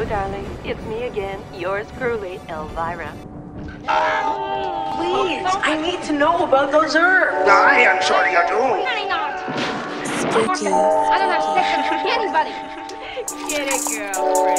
Hello, darling. It's me again, yours truly, Elvira. Please, I need to know about those herbs. I am sure you do. Really not. Spooky. I don't have sex with anybody. Get it, girlfriend.